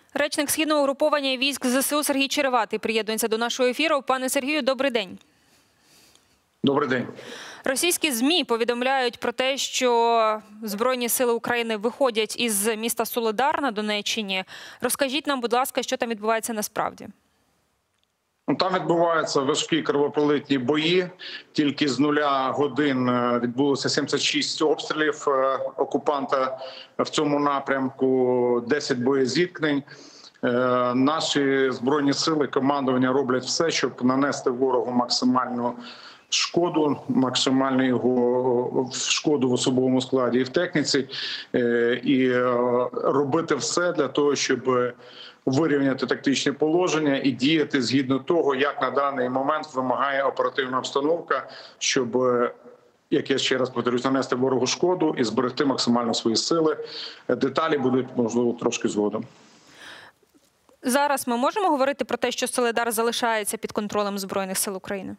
Речник Східного угруповання військ ЗСУ Сергій Череватий приєднується до нашого ефіру. Пане Сергію, добрий день. Добрий день. Російські ЗМІ повідомляють про те, що Збройні сили України виходять із міста Солидар на Донеччині. Розкажіть нам, будь ласка, що там відбувається насправді? Там відбуваються важкі кровопролитні бої. Тільки з 0 годин відбулося 76 обстрілів окупанта в цьому напрямку, 10 боєзіткнень. Наші Збройні сили, командування роблять все, щоб нанести ворогу максимальну шкоду, максимальну його шкоду в особовому складі і в техніці, і робити все для того, щоб вирівняти тактичне положення і діяти згідно того, як на даний момент вимагає оперативна обстановка, щоб, як я ще раз повторюсь, нанести ворогу шкоду і зберегти максимально свої сили. Деталі будуть, можливо, трошки згодом. Зараз ми можемо говорити про те, що Солидар залишається під контролем Збройних сил України?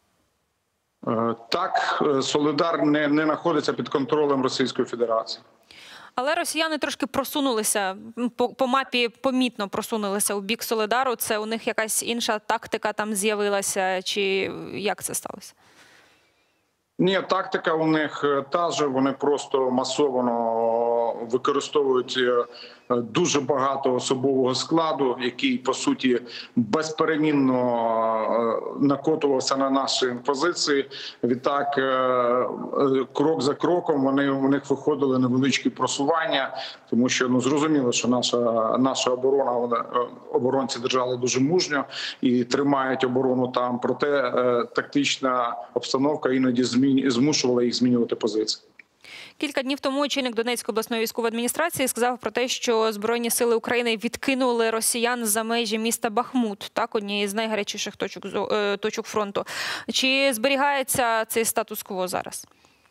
Так, Солидар не знаходиться під контролем Російської Федерації. Але росіяни трошки просунулися, по мапі помітно просунулися у бік Солидару. Це у них якась інша тактика там з'явилася, чи як це сталося? Ні, тактика у них та ж, вони просто масово використовують дуже багато особового складу, який, по суті, безперемінно накотувався на наші позиції. Відтак, крок за кроком у них виходили невеличкі просування, тому що зрозуміло, що наша оборона, оборонці держали дуже мужньо і тримають оборону там, проте тактична обстановка іноді змушувала їх змінювати позиції. Кілька днів тому очільник Донецької обласної військової адміністрації сказав про те, що Збройні сили України відкинули росіян за межі міста Бахмут, так, однієї з найгарячіших точок фронту. Чи зберігається цей статус-кво зараз?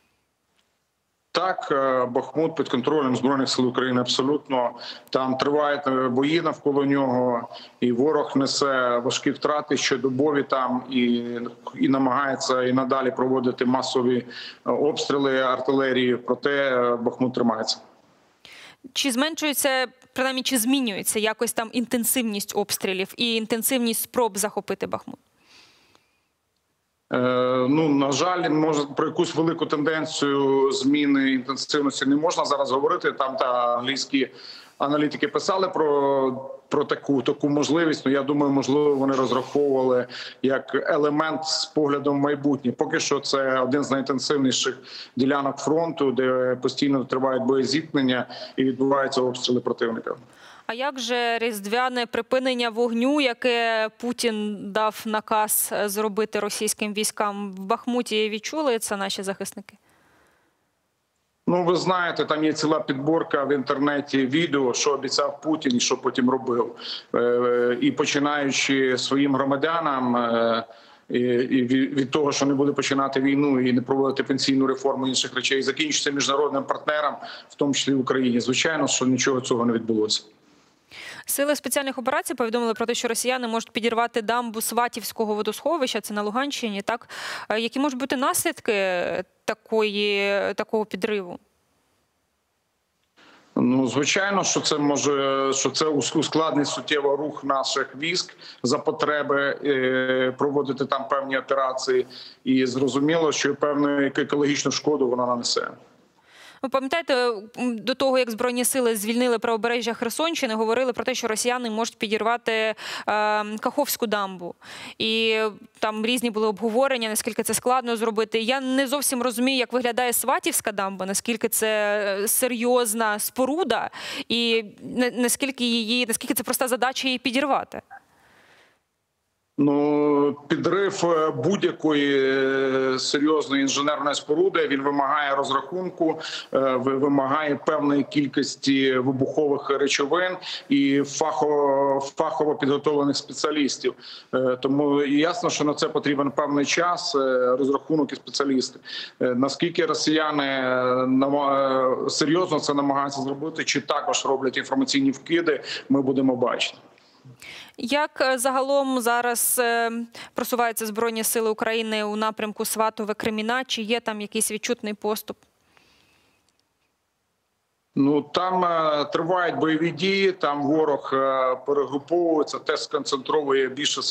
Так, Бахмут під контролем Збройних сил України абсолютно. Там тривають бої навколо нього, і ворог несе важкі втрати щодобові там і намагається і надалі проводити масові обстріли артилерії, проте Бахмут тримається. Чи зменшується, принаймні, чи змінюється якось там інтенсивність обстрілів і інтенсивність спроб захопити Бахмут? На жаль, про якусь велику тенденцію зміни інтенсивності не можна зараз говорити. Там англійські аналітики писали про таку можливість. Я думаю, можливо, вони розраховували як елемент з поглядом в майбутнє. Поки що це один з найінтенсивніших ділянок фронту, де постійно тривають боєзіткнення і відбуваються обстріли противника. А як же різдвяне припинення вогню, яке Путін дав наказ зробити російським військам в Бахмуті, відчули це наші захисники? Ви знаєте, там є ціла підборка в інтернеті відео, що обіцяв Путін і що потім робив. І починаючи своїм громадянам і від того, що не буде починати війну і не проводити пенсійну реформу інших речей, закінчиться міжнародним партнерам, в тому числі в Україні. Звичайно, що нічого цього не відбулося. Сили спеціальних операцій повідомили про те, що росіяни можуть підірвати дамбу Сватівського водосховища, це на Луганщині, так? Які можуть бути наслідки такого підриву? Звичайно, що це ускладнить суттєво рух наших військ за потреби проводити там певні операції. І зрозуміло, що певну екологічну шкоду вона нанесе. Ви пам'ятаєте, до того, як Збройні сили звільнили правобережжя Херсонщини, говорили про те, що росіяни можуть підірвати Каховську дамбу. І там різні були обговорення, наскільки це складно зробити. Я не зовсім розумію, як виглядає Сватівська дамба, наскільки це серйозна споруда і наскільки це проста задача її підірвати. Підрив будь-якої серйозної інженерної споруди, він вимагає розрахунку, вимагає певної кількості вибухових речовин і фахово підготовлених спеціалістів. Тому ясно, що на це потрібен певний час, розрахунок і спеціалісти. Наскільки росіяни серйозно це намагаються зробити, чи також роблять інформаційні вкиди, ми будемо бачити. Як загалом зараз просуваються Збройні сили України у напрямку Сватове-Креміна? Чи є там якийсь відчутний поступ? Ну там тривають бойові дії. Там ворог перегруповується, теж сконцентровує більше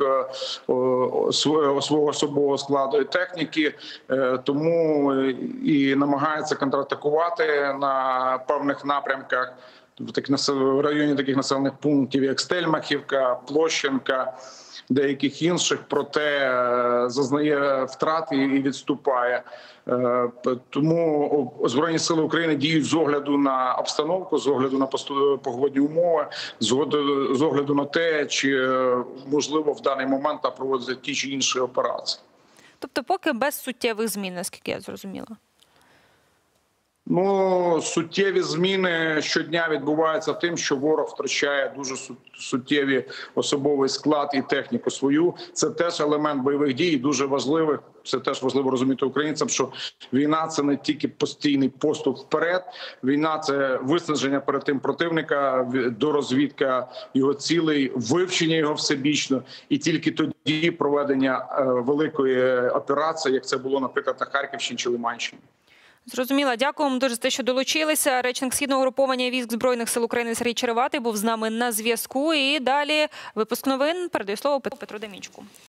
свого особового складу і техніки, тому і намагається контратакувати на певних напрямках. В районі таких населених пунктів, як Стельмахівка, Площенка, деяких інших, проте зазнає втрат і відступає. Тому Збройні сили України діють з огляду на обстановку, з огляду на погодні умови, з огляду на те, чи можливо в даний момент проводити ті чи інші операції. Тобто поки без суттєвих змін, наскільки я зрозуміла? Ну, суттєві зміни щодня відбуваються тим, що ворог втрачає дуже суттєві особовий склад і техніку свою. Це теж елемент бойових дій, дуже важливий. Це теж важливо розуміти українцям, що війна – це не тільки постійний поступ вперед. Війна – це виснаження перед тим противника, дорозвідка його цілей, вивчення його всебічно. І тільки тоді проведення великої операції, як це було, наприклад, на Харківщині чи Лиманщині. Зрозуміла. Дякую вам дуже за те, що долучилися. Речник Східного угруповання військ Збройних сил України Сергій Череватий був з нами на зв'язку. І далі випуск новин. Передаю слово Петру Демінчуку.